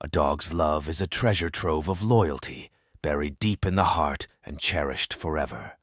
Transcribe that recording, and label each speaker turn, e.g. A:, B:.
A: A dog's love is a treasure trove of loyalty, buried deep in the heart and cherished forever.